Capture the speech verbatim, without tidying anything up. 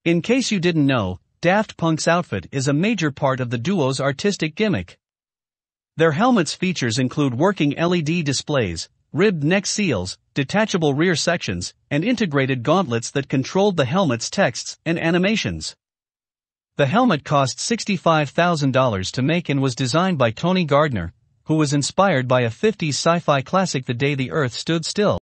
In case you didn't know, Daft Punk's outfit is a major part of the duo's artistic gimmick. Their helmet's features include working L E D displays, ribbed neck seals, detachable rear sections, and integrated gauntlets that controlled the helmet's texts and animations. The helmet cost sixty-five thousand dollars to make and was designed by Tony Gardner, who was inspired by a fifties sci-fi classic The Day the Earth Stood Still.